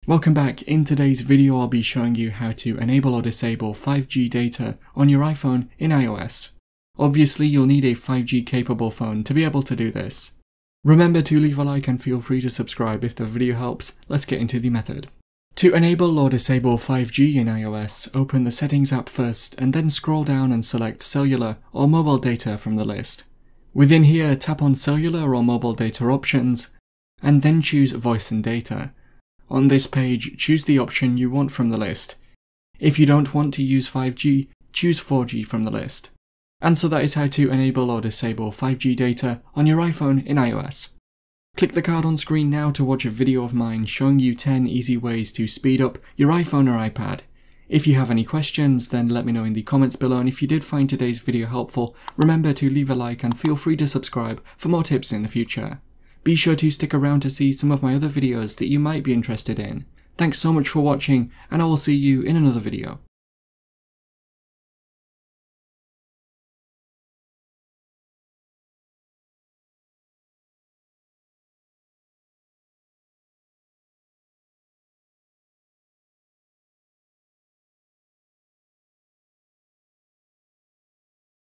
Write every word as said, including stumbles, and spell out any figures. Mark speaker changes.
Speaker 1: Welcome back. In today's video I'll be showing you how to enable or disable five G data on your iPhone in iOS. Obviously you'll need a five G capable phone to be able to do this. Remember to leave a like and feel free to subscribe if the video helps. Let's get into the method. To enable or disable five G in iOS, open the Settings app first and then scroll down and select Cellular or Mobile Data from the list. Within here, tap on Cellular or Mobile Data options and then choose Voice and Data. On this page, choose the option you want from the list. If you don't want to use five G, choose four G from the list. And so that is how to enable or disable five G data on your iPhone in iOS. Click the card on screen now to watch a video of mine showing you ten easy ways to speed up your iPhone or iPad. If you have any questions, then let me know in the comments below, and if you did find today's video helpful, remember to leave a like and feel free to subscribe for more tips in the future. Be sure to stick around to see some of my other videos that you might be interested in. Thanks so much for watching, and I will see you in another video.